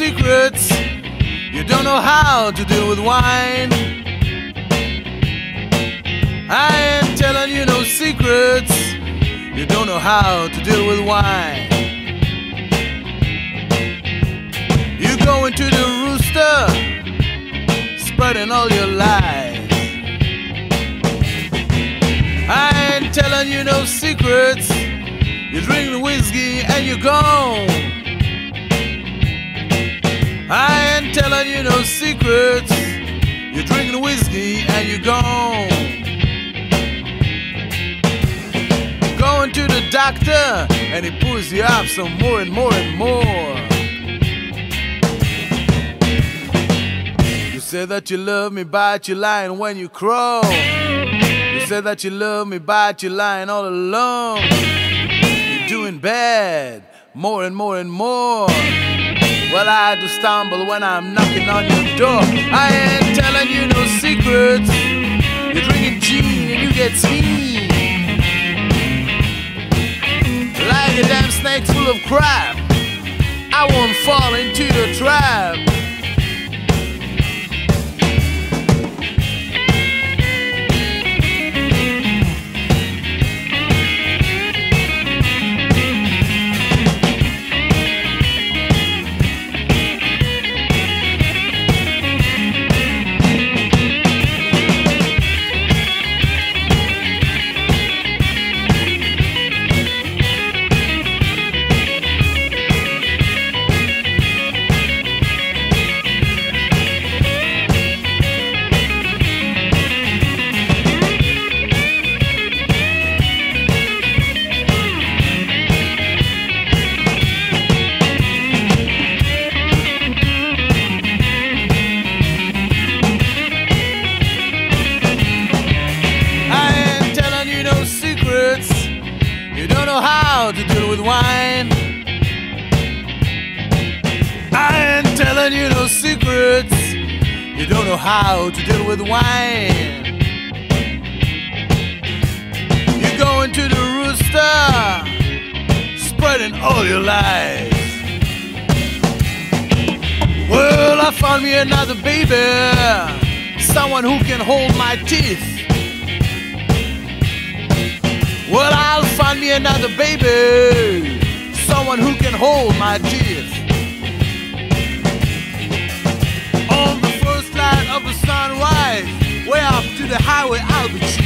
secrets. You don't know how to deal with wine. I ain't telling you no secrets. You don't know how to deal with wine. You go into the rooster, spreading all your lies. I ain't telling you no secrets. You drink the whiskey and you're gone. I ain't telling you no secrets. You drink the whiskey and you're gone. Going to the doctor and he pulls you up some more and more and more. You say that you love me, but you're lying when you crawl. You say that you love me, but you're lying all alone. You're doing bad, more and more and more. Well, I do stumble when I'm knocking on your door. I ain't telling you no secrets. You're drinking gin and you get seen like a damn snake full of crap. I won't fall into your trap. You don't know how to deal with wine. I ain't telling you no secrets. You don't know how to deal with wine. You go into the rooster, spreading all your lies. Well, I found me another baby, someone who can hold my teeth. Well, I'll find me another baby, someone who can hold my teeth. On the first light of the sunrise, way up to the highway I'll be